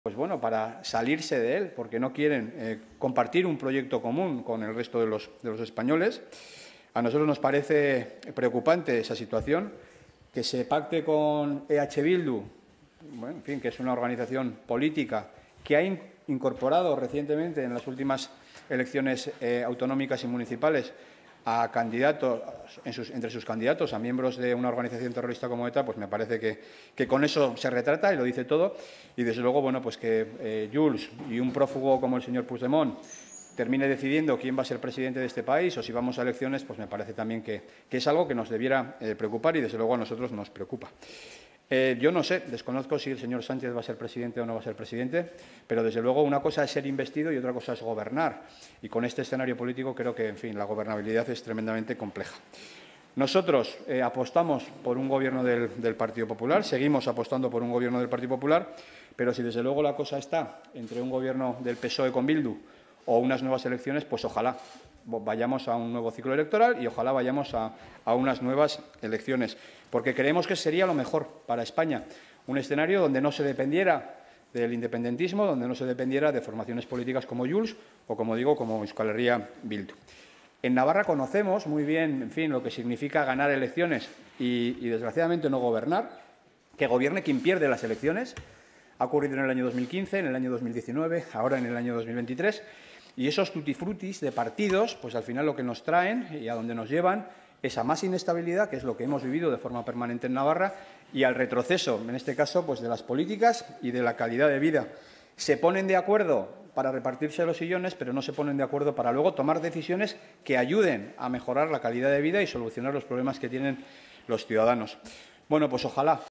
pues bueno, para salirse de él, porque no quieren compartir un proyecto común con el resto de los españoles. A nosotros nos parece preocupante esa situación, que se pacte con EH Bildu, bueno, en fin, que es una organización política que ha incorporado recientemente en las últimas elecciones autonómicas y municipales a candidatos, entre sus candidatos, a miembros de una organización terrorista como ETA, pues me parece que con eso se retrata y lo dice todo. Y, desde luego, bueno, pues que Junts y un prófugo como el señor Puigdemont termine decidiendo quién va a ser presidente de este país o si vamos a elecciones, pues me parece también que es algo que nos debiera preocupar y, desde luego, a nosotros nos preocupa. Yo no sé, desconozco si el señor Sánchez va a ser presidente o no va a ser presidente, pero, desde luego, una cosa es ser investido y otra cosa es gobernar. Y con este escenario político creo que, en fin, la gobernabilidad es tremendamente compleja. Nosotros apostamos por un Gobierno del Partido Popular, seguimos apostando por un Gobierno del Partido Popular, pero si, desde luego, la cosa está entre un Gobierno del PSOE con Bildu o unas nuevas elecciones, pues ojalá vayamos a un nuevo ciclo electoral y ojalá vayamos a unas nuevas elecciones, porque creemos que sería lo mejor para España, un escenario donde no se dependiera del independentismo, donde no se dependiera de formaciones políticas como Junts o, como digo, como Euskal Herria Bildu. En Navarra conocemos muy bien, en fin, lo que significa ganar elecciones y desgraciadamente, no gobernar, que gobierne quien pierde las elecciones. Ha ocurrido en el año 2015, en el año 2019, ahora en el año 2023. Y esos tutifrutis de partidos, pues al final lo que nos traen y a donde nos llevan es a más inestabilidad, que es lo que hemos vivido de forma permanente en Navarra, y al retroceso, en este caso, pues de las políticas y de la calidad de vida. Se ponen de acuerdo para repartirse los sillones, pero no se ponen de acuerdo para luego tomar decisiones que ayuden a mejorar la calidad de vida y solucionar los problemas que tienen los ciudadanos. Bueno, pues ojalá